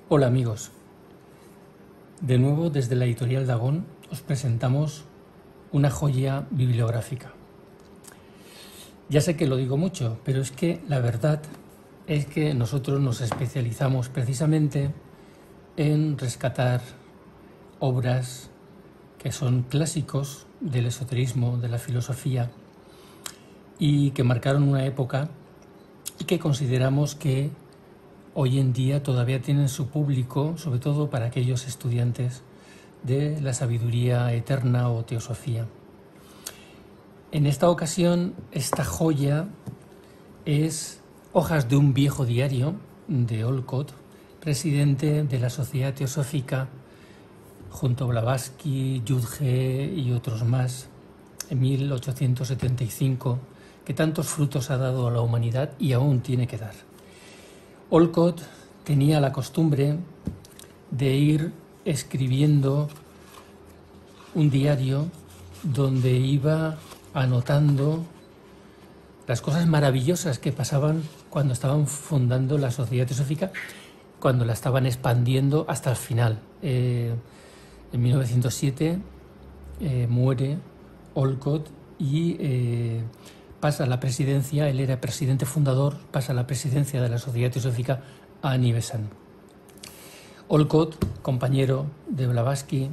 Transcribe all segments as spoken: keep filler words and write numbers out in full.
Hola amigos, de nuevo desde la editorial Dagón os presentamos una joya bibliográfica. Ya sé que lo digo mucho, pero es que la verdad es que nosotros nos especializamos precisamente en rescatar obras que son clásicos del esoterismo, de la filosofía, y que marcaron una época y que consideramos que hoy en día todavía tienen su público, sobre todo para aquellos estudiantes de la sabiduría eterna o teosofía. En esta ocasión, esta joya es Hojas de un viejo diario de Olcott, presidente de la Sociedad Teosófica, junto a Blavatsky, Judge y otros más, en mil ochocientos setenta y cinco, que tantos frutos ha dado a la humanidad y aún tiene que dar. Olcott tenía la costumbre de ir escribiendo un diario donde iba anotando las cosas maravillosas que pasaban cuando estaban fundando la Sociedad Teosófica, cuando la estaban expandiendo hasta el final. Eh, en mil novecientos siete eh, muere Olcott y eh, pasa la presidencia, él era presidente fundador, pasa la presidencia de la Sociedad Teosófica a Annie Besant. Olcott, compañero de Blavatsky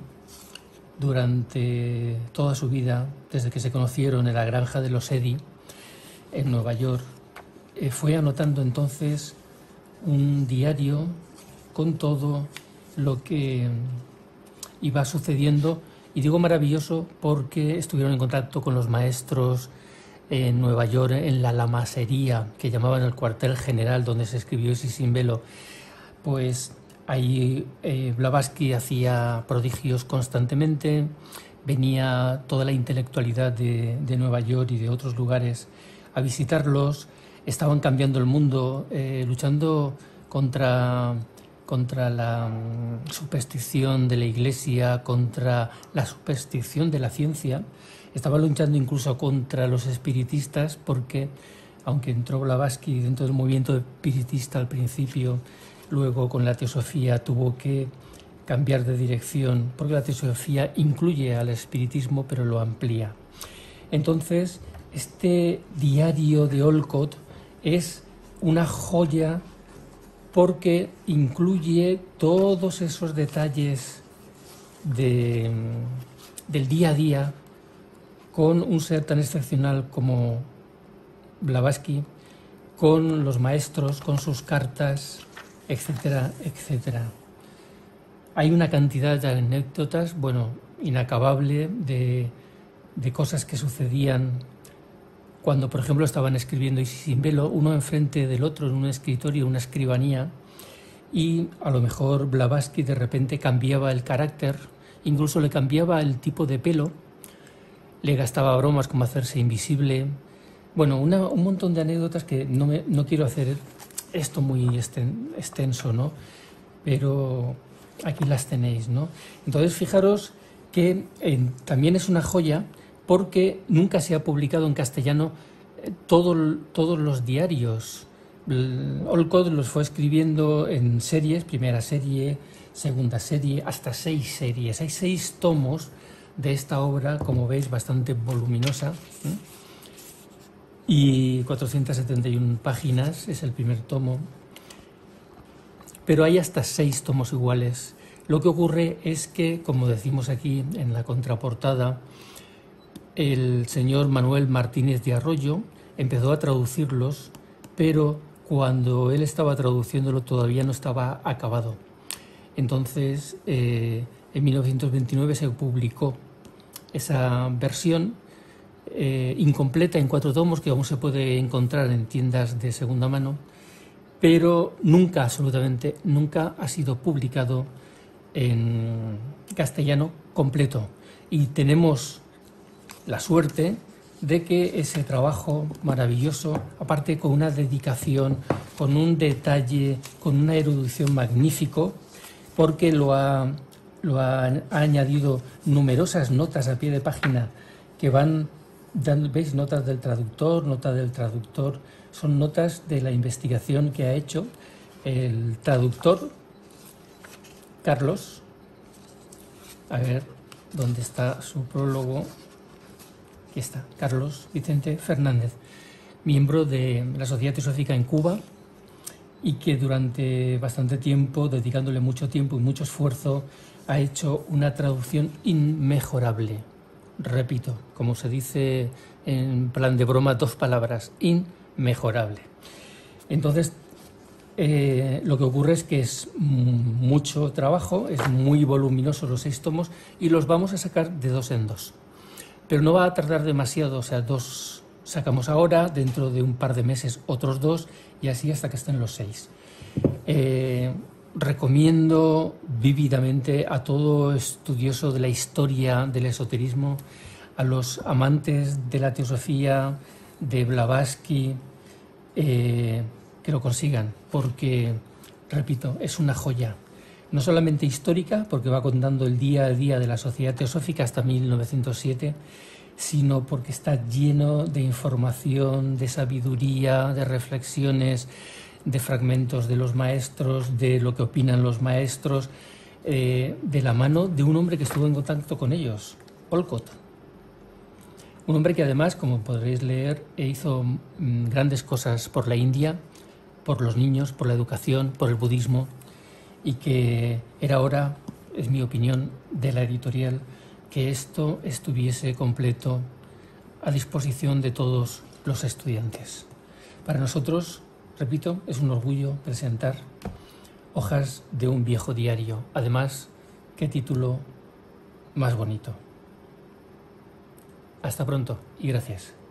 durante toda su vida, desde que se conocieron en la granja de los Eddy, en Nueva York, eh, fue anotando entonces un diario con todo lo que iba sucediendo, y digo maravilloso porque estuvieron en contacto con los maestros en Nueva York, en la lamasería, que llamaban el cuartel general, donde se escribió Isis sin velo. Pues ahí eh, Blavatsky hacía prodigios constantemente, venía toda la intelectualidad de, de Nueva York y de otros lugares a visitarlos, estaban cambiando el mundo, eh, luchando contra, contra la um, superstición de la Iglesia, contra la superstición de la ciencia. Estaba luchando incluso contra los espiritistas porque, aunque entró Blavatsky dentro del movimiento espiritista al principio, luego con la teosofía tuvo que cambiar de dirección, porque la teosofía incluye al espiritismo pero lo amplía. Entonces, este diario de Olcott es una joya porque incluye todos esos detalles de, del día a día, con un ser tan excepcional como Blavatsky, con los maestros, con sus cartas, etcétera, etcétera. Hay una cantidad de anécdotas, bueno, inacabable, de, de cosas que sucedían cuando, por ejemplo, estaban escribiendo Isis sin velo, uno enfrente del otro en un escritorio, una escribanía, y a lo mejor Blavatsky de repente cambiaba el carácter, incluso le cambiaba el tipo de pelo, le gastaba bromas como hacerse invisible. Bueno, una, un montón de anécdotas que no, me, no quiero hacer esto muy extenso, ¿no? Pero aquí las tenéis, ¿no? Entonces, fijaros que eh, también es una joya porque nunca se ha publicado en castellano eh, todo, todos los diarios. Olcott los fue escribiendo en series, primera serie, segunda serie, hasta seis series. Hay seis tomos de esta obra, como veis, bastante voluminosa, ¿eh? Y cuatrocientas setenta y una páginas, es el primer tomo, pero hay hasta seis tomos iguales. Lo que ocurre es que, como decimos aquí en la contraportada, el señor Manuel Martínez de Arroyo empezó a traducirlos, pero cuando él estaba traduciéndolo todavía no estaba acabado. Entonces, eh, en mil novecientos veintinueve se publicó esa versión eh, incompleta en cuatro tomos, que aún se puede encontrar en tiendas de segunda mano, pero nunca, absolutamente nunca ha sido publicado en castellano completo. Y tenemos la suerte de que ese trabajo maravilloso, aparte con una dedicación, con un detalle, con una erudición magnífico, porque lo ha, lo ha, ha añadido numerosas notas a pie de página que van dando, ¿veis? Notas del traductor, nota del traductor, son notas de la investigación que ha hecho el traductor Carlos, a ver dónde está su prólogo. Aquí está, Carlos Vicente Fernández, miembro de la Sociedad Teosófica en Cuba, y que durante bastante tiempo, dedicándole mucho tiempo y mucho esfuerzo, ha hecho una traducción inmejorable. Repito, como se dice en plan de broma, dos palabras: inmejorable. Entonces, eh, lo que ocurre es que es mucho trabajo, es muy voluminoso los seis tomos, y los vamos a sacar de dos en dos. Pero no va a tardar demasiado, o sea, dos sacamos ahora, dentro de un par de meses otros dos, y así hasta que estén los seis. Eh, recomiendo vívidamente a todo estudioso de la historia del esoterismo, a los amantes de la teosofía, de Blavatsky, eh, que lo consigan, porque, repito, es una joya. No solamente histórica, porque va contando el día a día de la Sociedad Teosófica hasta mil novecientos siete, sino porque está lleno de información, de sabiduría, de reflexiones, de fragmentos de los maestros, de lo que opinan los maestros, eh, de la mano de un hombre que estuvo en contacto con ellos, Olcott. Un hombre que además, como podréis leer, hizo mm, grandes cosas por la India, por los niños, por la educación, por el budismo, y que era hora, es mi opinión, de la editorial, que esto estuviese completo a disposición de todos los estudiantes. Para nosotros, repito, es un orgullo presentar Hojas de un viejo diario. Además, qué título más bonito. Hasta pronto y gracias.